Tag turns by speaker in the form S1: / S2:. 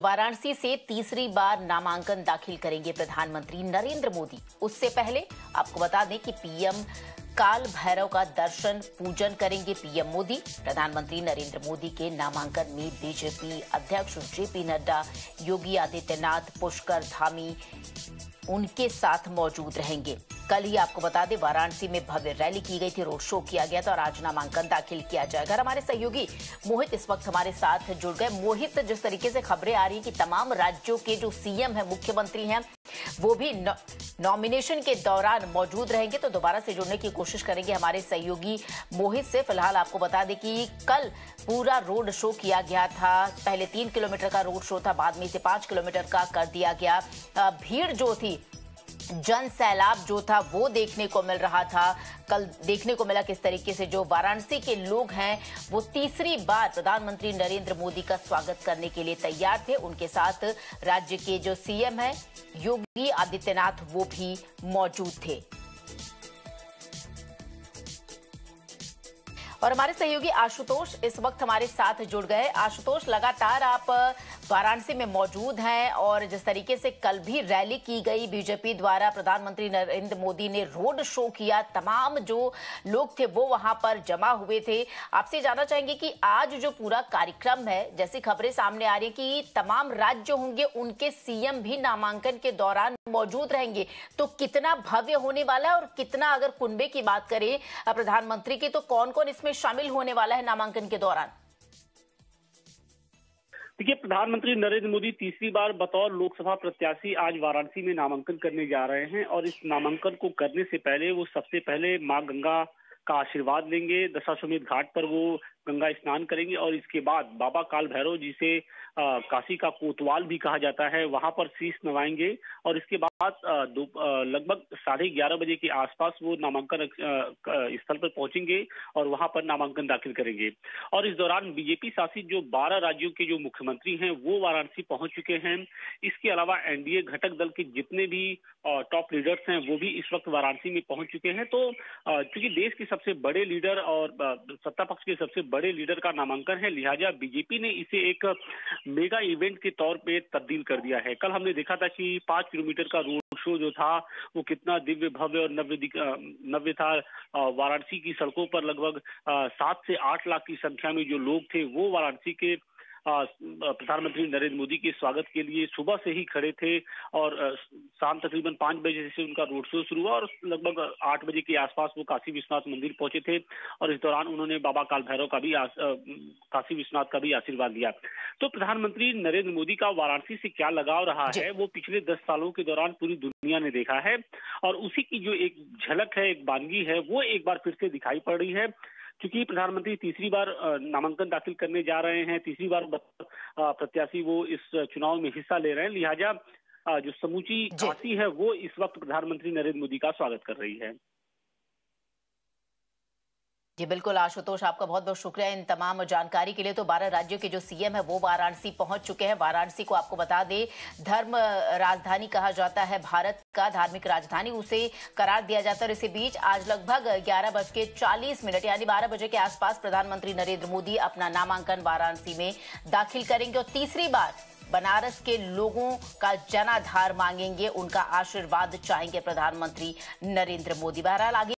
S1: वाराणसी से तीसरी बार नामांकन दाखिल करेंगे प्रधानमंत्री नरेंद्र मोदी। उससे पहले आपको बता दें कि पीएम काल भैरव का दर्शन पूजन करेंगे पीएम मोदी। प्रधानमंत्री नरेंद्र मोदी के नामांकन में बीजेपी अध्यक्ष जेपी नड्डा, योगी आदित्यनाथ, पुष्कर धामी उनके साथ मौजूद रहेंगे। कल ही आपको बता दें वाराणसी में भव्य रैली की गई थी, रोड शो किया गया था और आज नामांकन दाखिल किया जाएगा। हमारे सहयोगी मोहित इस वक्त हमारे साथ जुड़ गए। मोहित, जिस तरीके से खबरें आ रही है कि तमाम राज्यों के जो सीएम है, मुख्यमंत्री हैं, वो भी नॉमिनेशन के दौरान मौजूद रहेंगे, तो दोबारा से जुड़ने की कोशिश करेंगे हमारे सहयोगी मोहित से। फिलहाल आपको बता दें कि कल पूरा रोड शो किया गया था। पहले 3 किलोमीटर का रोड शो था, बाद में इसे 5 किलोमीटर का कर दिया गया। भीड़ जो थी, जन सैलाब जो था, वो देखने को मिल रहा था। कल देखने को मिला किस तरीके से जो वाराणसी के लोग हैं वो तीसरी बार प्रधानमंत्री नरेंद्र मोदी का स्वागत करने के लिए तैयार थे। उनके साथ राज्य के जो सीएम हैं योगी आदित्यनाथ, वो भी मौजूद थे। और हमारे सहयोगी आशुतोष इस वक्त हमारे साथ जुड़ गए। आशुतोष, लगातार आप वाराणसी में मौजूद हैं और जिस तरीके से कल भी रैली की गई बीजेपी द्वारा, प्रधानमंत्री नरेंद्र मोदी ने रोड शो किया, तमाम जो लोग थे वो वहां पर जमा हुए थे। आपसे जानना चाहेंगे कि आज जो पूरा कार्यक्रम है, जैसी खबरें सामने आ रही कि तमाम राज्य होंगे, उनके सीएम भी नामांकन के दौरान मौजूद रहेंगे, तो कितना भव्य होने वाला है और कितना, अगर कुनबे की बात करें प्रधानमंत्री की, तो कौन कौन इसमें शामिल होने वाला है नामांकन के दौरान?
S2: देखिए, प्रधानमंत्री नरेंद्र मोदी तीसरी बार बतौर लोकसभा प्रत्याशी आज वाराणसी में नामांकन करने जा रहे हैं और इस नामांकन को करने से पहले वो सबसे पहले मां गंगा का आशीर्वाद लेंगे। दशाश्वमेध घाट पर वो गंगा स्नान करेंगे और इसके बाद बाबा काल भैरव, जिसे काशी का कोतवाल भी कहा जाता है, वहां पर शीश नवाएंगे और इसके बाद लगभग 11:30 बजे के आसपास वो नामांकन स्थल पर पहुंचेंगे और वहां पर नामांकन दाखिल करेंगे। और इस दौरान बीजेपी शासित जो 12 राज्यों के जो मुख्यमंत्री हैं वो वाराणसी पहुंच चुके हैं। इसके अलावा एनडीए घटक दल के जितने भी टॉप लीडर्स हैं वो भी इस वक्त वाराणसी में पहुंच चुके हैं। तो क्योंकि देश के सबसे बड़े लीडर और सत्ता पक्ष के सबसे बड़े लीडर का नामांकन है, लिहाजा बीजेपी ने इसे एक मेगा इवेंट के तौर पे तब्दील कर दिया है। कल हमने देखा था कि 5 किलोमीटर का रोड शो जो था वो कितना दिव्य, भव्य और नव्य था। वाराणसी की सड़कों पर लगभग 7 से 8 लाख की संख्या में जो लोग थे वो वाराणसी के प्रधानमंत्री नरेंद्र मोदी के स्वागत के लिए सुबह से ही खड़े थे और शाम तकरीबन 5 बजे से उनका रोड शो शुरू हुआ और लगभग 8 बजे के आसपास वो काशी विश्वनाथ मंदिर पहुंचे थे और इस दौरान उन्होंने बाबा काल भैरव का भी काशी विश्वनाथ का भी आशीर्वाद लिया। तो प्रधानमंत्री नरेंद्र मोदी का वाराणसी से क्या लगाव रहा है वो पिछले 10 सालों के दौरान पूरी दुनिया ने देखा है और उसी की जो एक झलक है, एक वानगी है, वो एक बार फिर से दिखाई पड़ रही है। क्योंकि प्रधानमंत्री तीसरी बार नामांकन दाखिल करने जा रहे हैं, तीसरी बार प्रत्याशी वो इस चुनाव में हिस्सा ले रहे हैं, लिहाजा जो समूची काशी है वो इस वक्त प्रधानमंत्री नरेंद्र मोदी का स्वागत कर रही है।
S1: जी बिल्कुल आशुतोष, आपका बहुत बहुत शुक्रिया इन तमाम जानकारी के लिए। तो 12 राज्यों के जो सीएम है वो वाराणसी पहुंच चुके हैं। वाराणसी को आपको बता दें धर्म राजधानी कहा जाता है, भारत का धार्मिक राजधानी उसे करार दिया जाता है। और इसी बीच आज लगभग 11:40 यानी 12 बजे के आसपास प्रधानमंत्री नरेंद्र मोदी अपना नामांकन वाराणसी में दाखिल करेंगे और तीसरी बार बनारस के लोगों का जनाधार मांगेंगे, उनका आशीर्वाद चाहेंगे प्रधानमंत्री नरेंद्र मोदी। बहरहाल आगे